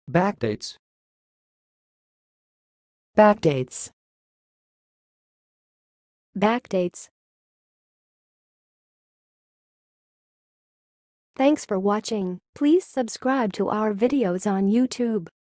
Backdates. Backdates. Backdates. Thanks for watching. Please subscribe to our videos on YouTube.